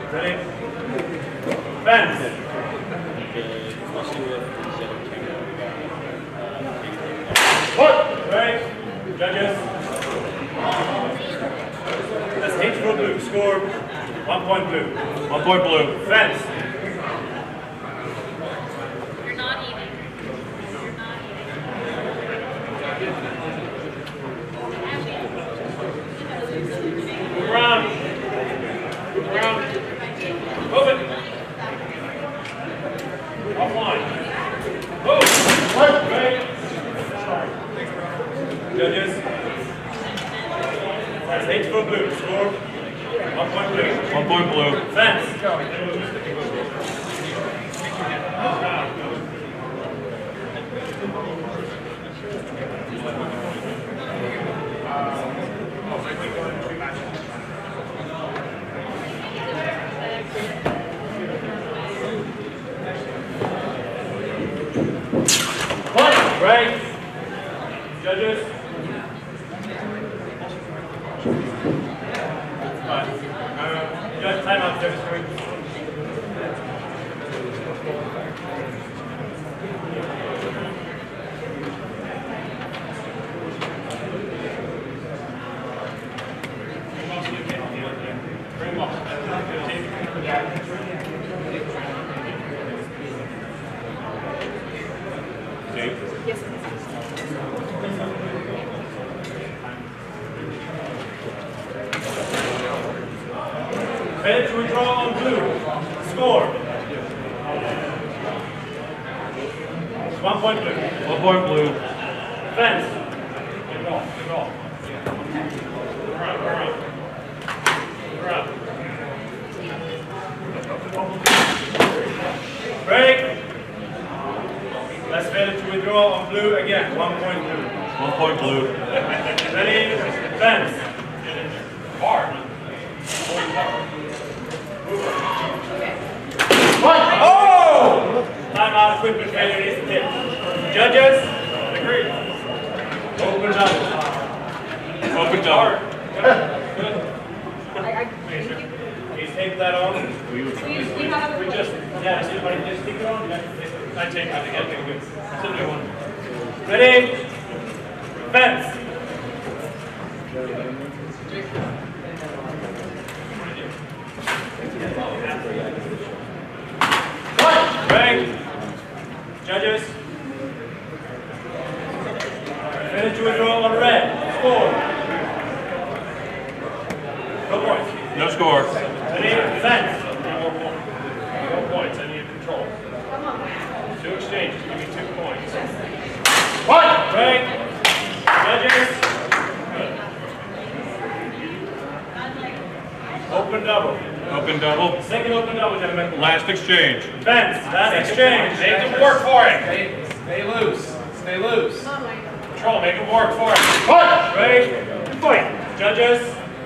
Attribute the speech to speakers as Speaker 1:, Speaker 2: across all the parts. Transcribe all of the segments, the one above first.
Speaker 1: Ready? Fence. Right. Judges. That's H for blue. Score 1 point blue.
Speaker 2: 1 point blue.
Speaker 1: Fence.
Speaker 3: You're not eating. You're not eating.
Speaker 1: Move around. Move around. Move it. Offline. Move. Right. Judges. That's H for blue. Score 1 point blue.
Speaker 2: 1 point blue.
Speaker 1: Fence. Right. Judges. Judge, timeout, judges. Bring them up.
Speaker 3: Yes.
Speaker 1: Ready to withdraw on blue. Score. 1 point blue.
Speaker 2: 1 point blue.
Speaker 1: Fence. Good ball. Good ball. Around. Break. Let's ready to withdraw on blue again. 1 point blue.
Speaker 2: 1 point blue.
Speaker 1: Ready? Fence. Hard. Oh! Timeout, equipment failure is tip. Judges? Agreed. Open double.
Speaker 2: Open double.
Speaker 1: Good. Please take that on. We just, yeah, see if I can just stick it on. I take it again. Okay, good. Still do one. Ready? Fence. Break. Judges. Ready to withdraw on red. Score. No points.
Speaker 2: No score.
Speaker 1: Ready? Fence. No points. I need control. 2 exchanges. Give me 2 points. Break. Judges. Good. Open double.
Speaker 2: Open double.
Speaker 1: Second open double, gentlemen.
Speaker 2: Last exchange.
Speaker 1: Fence. Last exchange.
Speaker 4: Make them work for it. Stay loose. Stay loose.
Speaker 1: Control. Make them work for it. Break. Fight. Judges.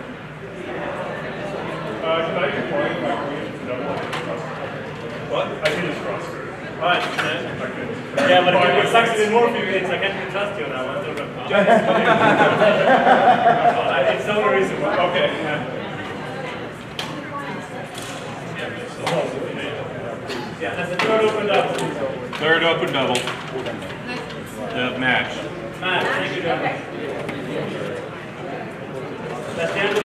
Speaker 1: What? I can just cross. Alright, yeah, but it sucks even more for you kids. I can't trust you now. Judges, come in. It's no reason. Okay. Yeah, that's the third open double.
Speaker 2: Third open double. The match.
Speaker 1: Thank you, gentlemen. That's the end of